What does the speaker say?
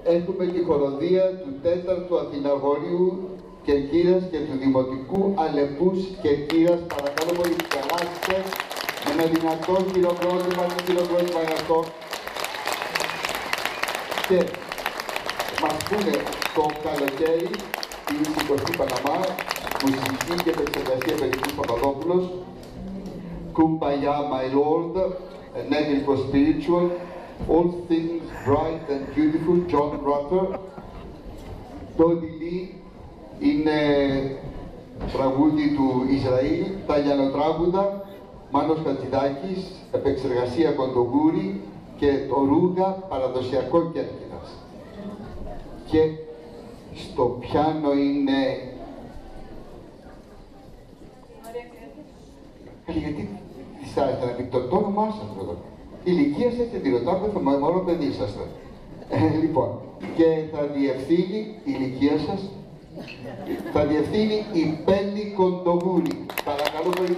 έχουμε τη χοροδία του 4ου Αθηναγορίου Κερκύρας και του Δημοτικού Αλεπούς Κερκύρας. Παρακαλώ πολύ, περάστε με ένα δυνατό χειροκρότημα γι' αυτό. Και μας πούνε το καλοκαίρι η 20η Παναμά, μουσική και επεξεργασία Περικούς Παπαδόπουλος, Kumbaya, my Lord, an Negrico Spiritual, All Things Bright and Beautiful, John Rutter. Dodi Lee είναι τραγούδι του Ισραήλ, τα λιανοτράγουδα, Μάνος Χατζηδάκης, επεξεργασία Κοντογούρη και το Ρούγα, παραδοσιακό Κέρκυρας. Και στο πιάνο είναι... γιατί διστάζετε να πείτε το όνομά σας εδώ. Η ηλικία σας και τη ρωτάω, μόνο παιδί είσαστε. Λοιπόν, και θα διευθύνει η ηλικία σας, θα διευθύνει η Πέλη Κοντογούρη. Παρακαλώ πολύ.